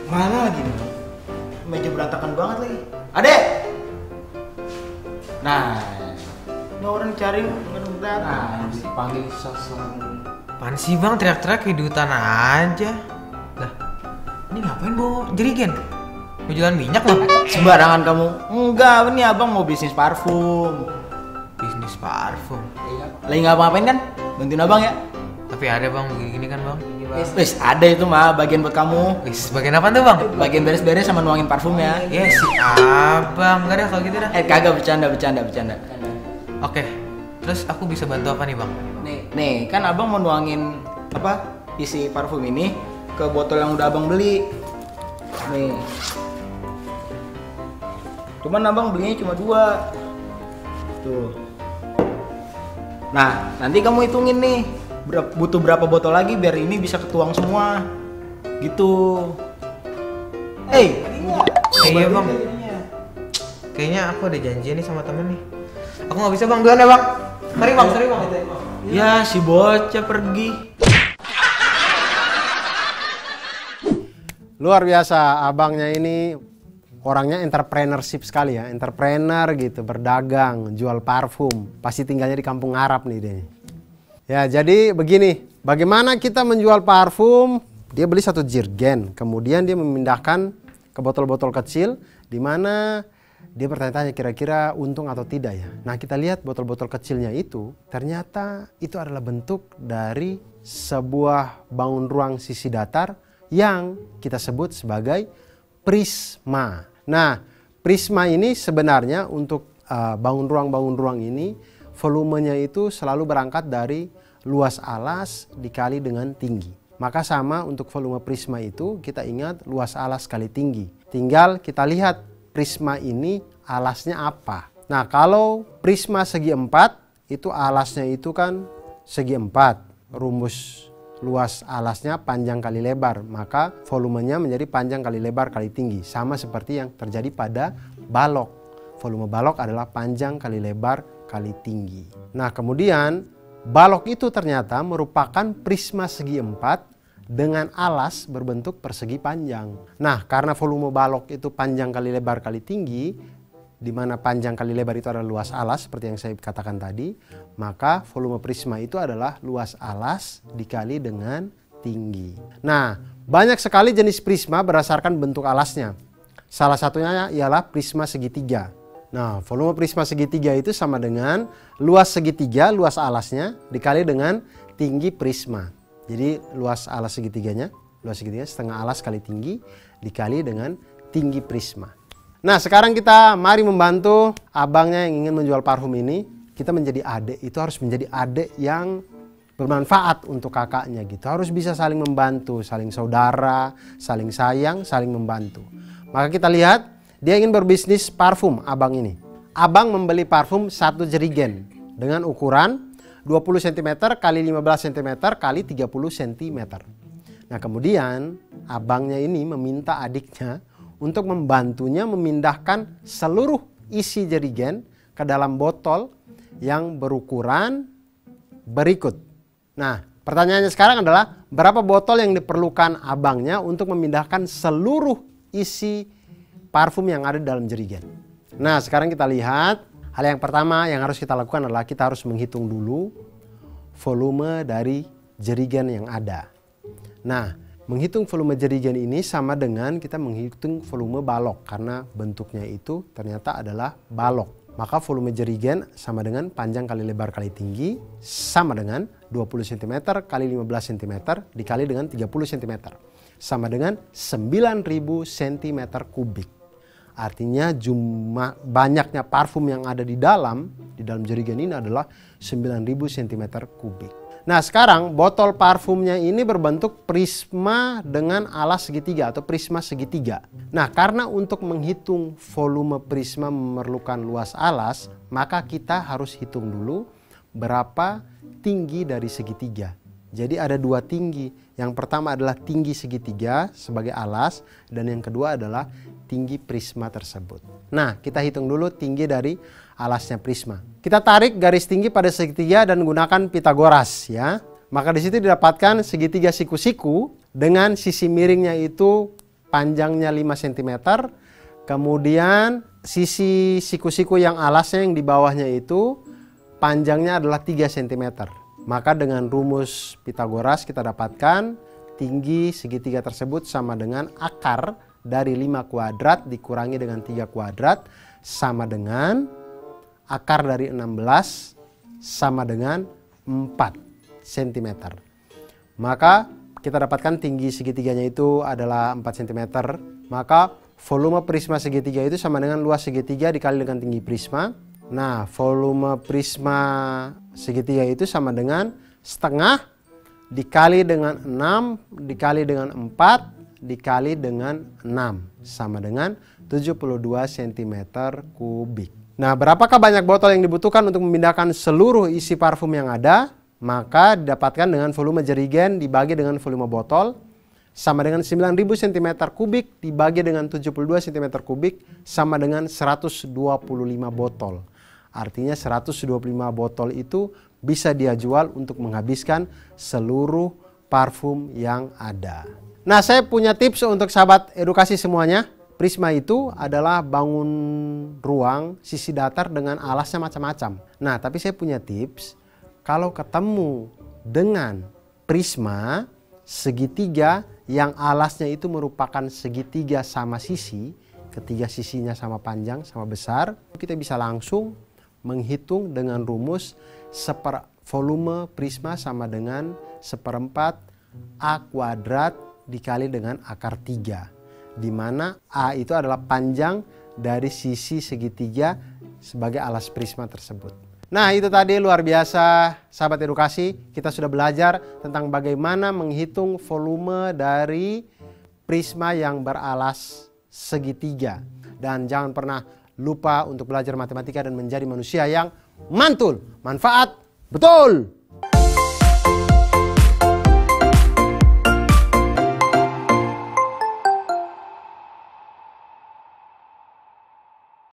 Mana lagi nih? Meja berantakan banget lagi. Adek! Nah, ini orang cari nggak datang. Dipanggil sosok. Apaan sih bang, teriak-teriak kayak di hutan aja. Lah, ini ngapain bawa jerigen? Mau jualan minyak loh? Sembarangan kamu. Enggak, ini abang mau bisnis parfum. Bisnis parfum. Lagi nggak ngapain kan? Bantuin abang ya. Tapi ada bang, begini kan bang. Wis, ada itu mah bagian buat kamu. Wis, bagian apa tuh bang? Bagian beres-beres sama nuangin parfumnya. Ya si abang, gak ada kalau gitu dah. Kagak bercanda. Oke, terus aku bisa bantu apa nih bang? Nih, kan abang mau nuangin apa? Isi parfum ini ke botol yang udah abang beli. Nih. Cuman abang belinya cuma 2. Tuh. Nah, nanti kamu hitungin nih butuh berapa botol lagi biar ini bisa ketuang semua. Gitu. Iya bang. Kayaknya aku ada janji nih sama temen nih. Aku nggak bisa bang, duluan ya bang. Sorry bang. Ya, si bocah pergi. Luar biasa, abangnya ini orangnya entrepreneurship sekali ya, entrepreneur gitu, berdagang, jual parfum. Pasti tinggalnya di kampung Arab nih dia. Ya, jadi begini, bagaimana kita menjual parfum? Dia beli 1 jerigen, kemudian dia memindahkan ke botol-botol kecil, di mana dia bertanya-tanya kira-kira untung atau tidak ya. Nah, kita lihat botol-botol kecilnya itu, ternyata itu adalah bentuk dari sebuah bangun ruang sisi datar yang kita sebut sebagai prisma. Nah, prisma ini sebenarnya untuk bangun ruang ini volumenya itu selalu berangkat dari luas alas dikali dengan tinggi. Maka sama untuk volume prisma itu kita ingat luas alas kali tinggi. Tinggal kita lihat prisma ini alasnya apa. Nah, kalau prisma segi 4 itu alasnya itu kan segi 4. Rumus luas alasnya panjang kali lebar, maka volumenya menjadi panjang kali lebar kali tinggi. Sama seperti yang terjadi pada balok. Volume balok adalah panjang kali lebar kali tinggi. Nah, kemudian balok itu ternyata merupakan prisma segi 4 dengan alas berbentuk persegi panjang. Nah, karena volume balok itu panjang kali lebar kali tinggi, di mana panjang kali lebar itu adalah luas alas seperti yang saya katakan tadi, maka volume prisma itu adalah luas alas dikali dengan tinggi. Nah, banyak sekali jenis prisma berdasarkan bentuk alasnya. Salah satunya ialah prisma segitiga. Nah, volume prisma segitiga itu sama dengan luas segitiga, luas alasnya dikali dengan tinggi prisma. Jadi luas alas segitiganya, setengah alas kali tinggi dikali dengan tinggi prisma. Nah, sekarang kita mari membantu abangnya yang ingin menjual parfum ini. Kita menjadi adik, itu harus menjadi adik yang bermanfaat untuk kakaknya gitu. Harus bisa saling membantu, saling saudara, saling sayang, saling membantu. Maka kita lihat, dia ingin berbisnis parfum abang ini. Abang membeli parfum 1 jerigen dengan ukuran 20 cm kali 15 cm kali 30 cm. Nah, kemudian abangnya ini meminta adiknya untuk membantunya memindahkan seluruh isi jerigen ke dalam botol yang berukuran berikut. Nah, pertanyaannya sekarang adalah berapa botol yang diperlukan abangnya untuk memindahkan seluruh isi parfum yang ada di dalam jerigen. Nah, sekarang kita lihat. Hal yang pertama yang harus kita lakukan adalah kita harus menghitung dulu volume dari jerigen yang ada. Nah, menghitung volume jerigen ini sama dengan kita menghitung volume balok karena bentuknya itu ternyata adalah balok. Maka volume jerigen sama dengan panjang kali lebar kali tinggi sama dengan 20 cm kali 15 cm dikali dengan 30 cm. Sama dengan 9.000 cm kubik. Artinya banyaknya parfum yang ada di dalam jerigen ini adalah 9.000 cm kubik. Nah, sekarang botol parfumnya ini berbentuk prisma dengan alas segitiga atau prisma segitiga. Nah, karena untuk menghitung volume prisma memerlukan luas alas, maka kita harus hitung dulu berapa tinggi dari segitiga. Jadi ada 2 tinggi. Yang pertama adalah tinggi segitiga sebagai alas dan yang kedua adalah tinggi prisma tersebut. Nah, kita hitung dulu tinggi dari alasnya prisma. Kita tarik garis tinggi pada segitiga dan gunakan Pitagoras ya. Maka di situ didapatkan segitiga siku-siku dengan sisi miringnya itu panjangnya 5 cm. Kemudian sisi siku-siku yang alasnya yang di bawahnya itu panjangnya adalah 3 cm. Maka dengan rumus Pitagoras kita dapatkan tinggi segitiga tersebut sama dengan akar dari 5 kuadrat dikurangi dengan 3 kuadrat sama dengan akar dari 16 sama dengan 4 cm. Maka kita dapatkan tinggi segitiganya itu adalah 4 cm. Maka volume prisma segitiga itu sama dengan luas segitiga dikali dengan tinggi prisma. Nah, volume prisma segitiga itu sama dengan setengah dikali dengan 6 dikali dengan 4 dikali dengan 6 sama dengan 72 cm kubik. Nah, berapakah banyak botol yang dibutuhkan untuk memindahkan seluruh isi parfum yang ada? Maka didapatkan dengan volume jerigen dibagi dengan volume botol sama dengan 9.000 cm kubik dibagi dengan 72 cm kubik sama dengan 125 botol. Artinya 125 botol itu bisa dia jual untuk menghabiskan seluruh parfum yang ada. Nah, saya punya tips untuk sahabat edukasi semuanya. Prisma itu adalah bangun ruang sisi datar dengan alasnya macam-macam. Nah, tapi saya punya tips, kalau ketemu dengan prisma segitiga yang alasnya itu merupakan segitiga sama sisi, ketiga sisinya sama panjang sama besar, kita bisa langsung menghitung dengan rumus volume prisma sama dengan 1/4 A kuadrat dikali dengan akar 3. Di mana A itu adalah panjang dari sisi segitiga sebagai alas prisma tersebut. Nah, itu tadi luar biasa sahabat edukasi. Kita sudah belajar tentang bagaimana menghitung volume dari prisma yang beralas segitiga. Dan jangan pernah lupa untuk belajar matematika dan menjadi manusia yang mantul, manfaat, betul!